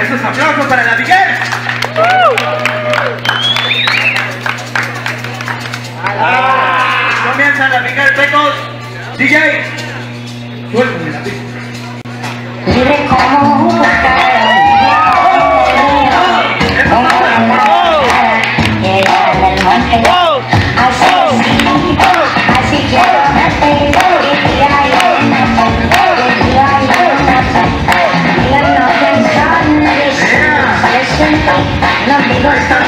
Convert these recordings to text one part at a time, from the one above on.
Esos aplausos para la Miguel. Comienza la Miguel Pecos. DJ. Suéltame la pista. Vive como un así quiero verte, y no pensar en no digo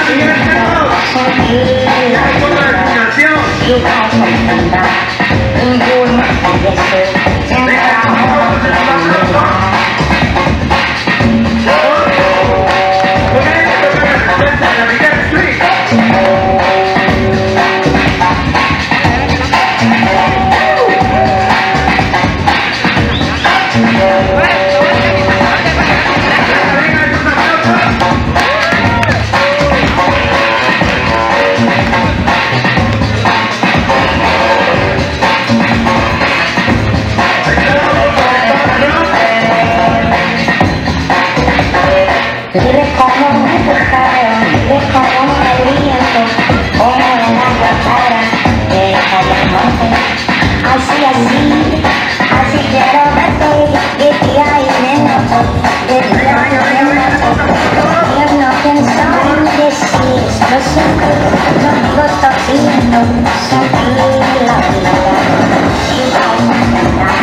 vive como un pescado, vive como un viento, como en la guapara, vive como el monte. Así quiero verte, de día y de noche, de día y de noche. Yo no pienso en decir, lo siento, no digo estoy viendo, sentir la vida. Y vamos a cantar,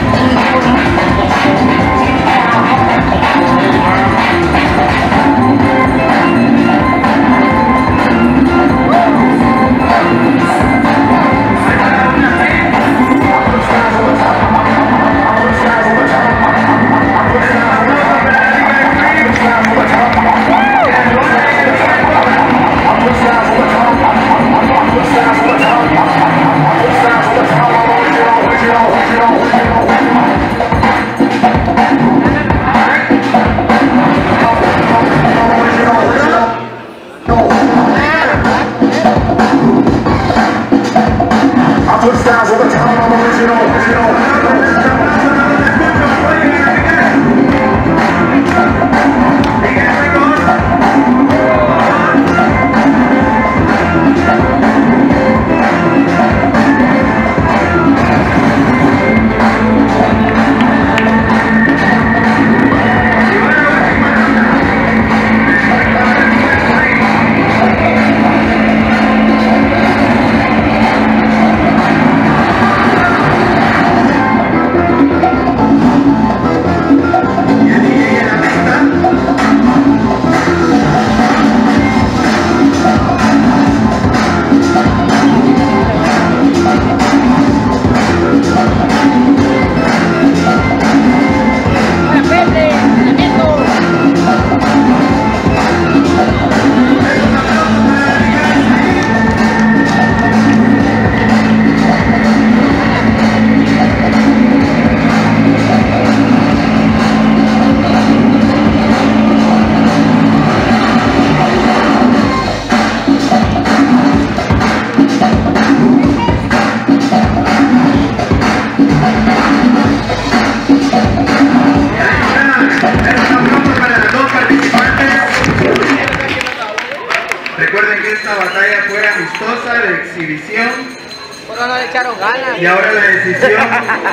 Recuerden que esta batalla fue amistosa de exhibición. Pero no le echaron ganas. Y ahora la decisión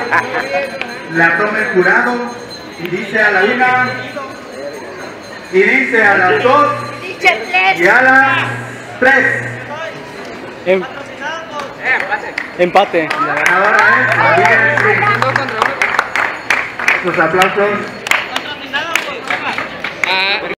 la toma el jurado y dice a la una, y dice a las dos, y a las tres. Empate. Y la ganadora es la Miguel Street. Sus aplausos.